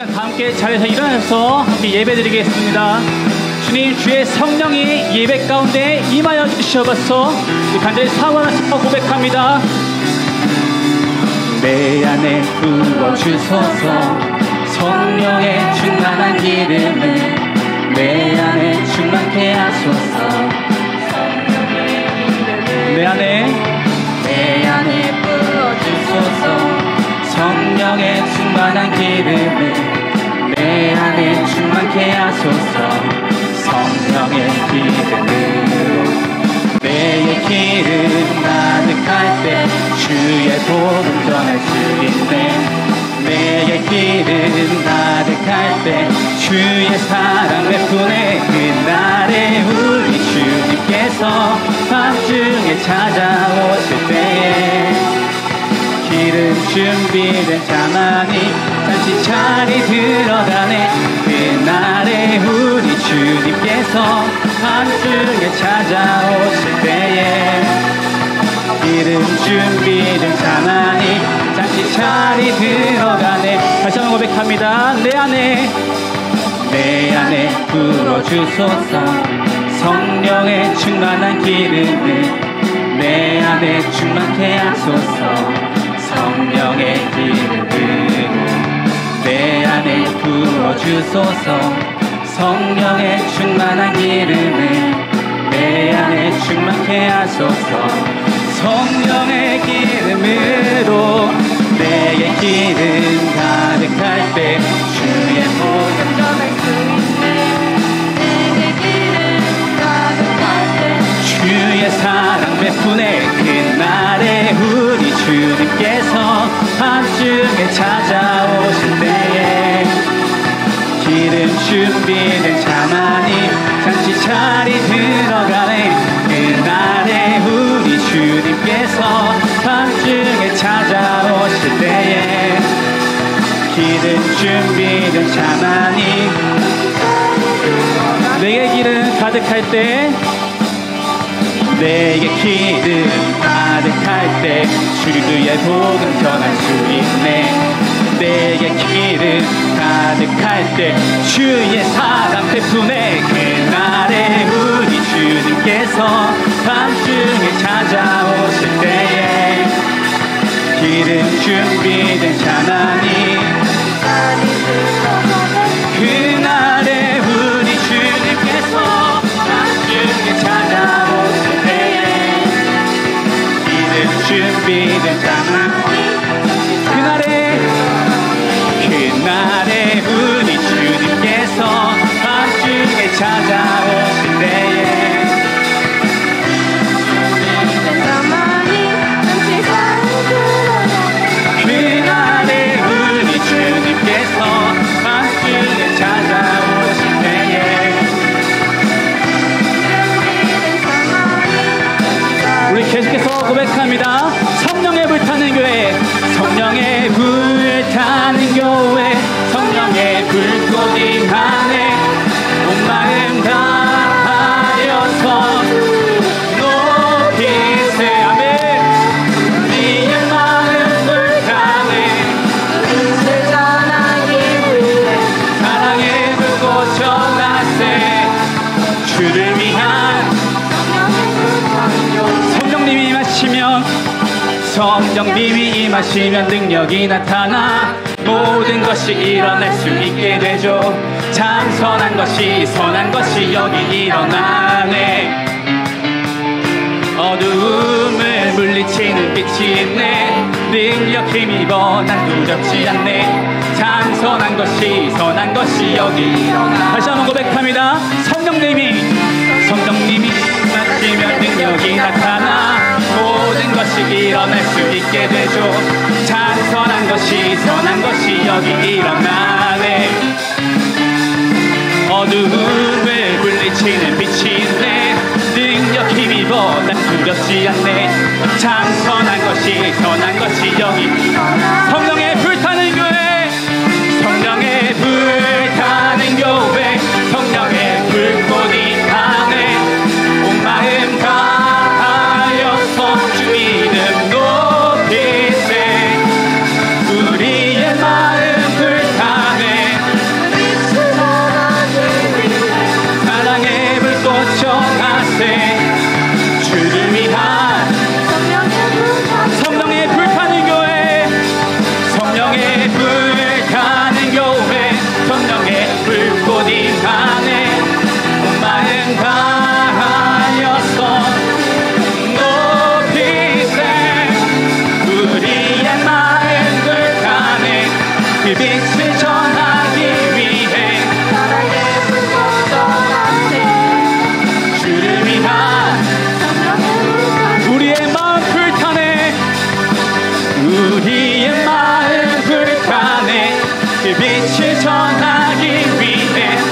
함께 자리에서 일어나서 함께 예배드리겠습니다. 주님, 주의 성령이 예배 가운데 임하여 주셔서 간절히 사모하면서 고백합니다. 내 안에 부어주소서. 성령의 충만한 기름을 내 안에 충만케 하소서. 내 안에 부어주소서. 성령의 충만한 기름을 내 안에 충만케 하소서. 성령의 기름으로 내의 기름 가득할 때 주의 복음 전할 수 있네. 내의 기름 가득할 때 주의 사랑 베푸네. 그날에 우리 주님께서 밤중에 찾아오실 때에 기름 준비된 자만이 잔치 자리 들어가네. 그날에 우리 주님께서 밤중에 찾아오실 때에 기름 준비된 자만이 잔치 자리 들어가네. 다시 한번 고백합니다. 내 안에 부어주소서. 성령의 충만한 기름을 내 안에 충만케 하소서. 성령의 기름으로 내 안에 부어주소서. 성령의 충만한 기름을 내 안에 충만케 하소서. 성령의 기름으로 내의 기름 가득할 때 주의 복음 전할 수 있네. 내의 기름 가득할 때 주의 사랑 베푸네. 그날에 우리 주님께서 밤중에 찾아오실 때에 기름 준비된 자만이 잔치 자리 들어가네. 그날에 우리 주님께서 밤중에 찾아오실 때에 기름 준비된 자만이 내게 기름 가득할 때 내게 기름 가득할 때 주의 복음 전할 수 있네. 내게 기름 가득할 때 주의 사랑 베푸네. 그날에 우리 주님께서 밤중에 찾아오실 때에 기름 준비된 자만이 그날에 우리 주님께서 밤중에 찾아오실 때에 기름 준비된 자만이 그날에 우리 주님께서 밤중에 찾아오실 때에 그날에 우리 주님께서 밤중에 찾아오실 때에 우리 계속해서 고백합니다. 성령의 불타는 교회, 성령의 불타는 교회, 성령의 불꽃 임하네. 온 마음 다하여서 높이세. 아멘. 우리의 마음 불타네. 은세 전하기 위해 사랑의 불꽃 전하세. 주를 위한 성령님이 임하시면 능력이 나타나 모든 것이 일어날 수 있게 되죠. 참 선한 것이 여기 일어나네. 어두움을 물리치는 빛이 있네. 능력 힘입어 난 두렵지 않네. 참 선한 것이 여기 일어나. 다시 한번 고백합니다. 성령님이 맡기면 능력이 나타나 모든 것이 일어날 수 있게 되죠. 참 선한 것이 여기 일어나네. 어두움을 물리치는 빛이 있네. 능력 힘입어 난 두렵지 않네. 참 선한 것이 여기 일어나. 성령의 불타는 교회, 성령의 불타는 교회, 성령의 불꽃이 타네. 온 마음 다하여서 주 이름 높이세. 우리의 마음 불타네. 전하기 위해 주를 위한 우리의 마음 불타네 우리의 마음 불타네 그 빛을 전하기 위해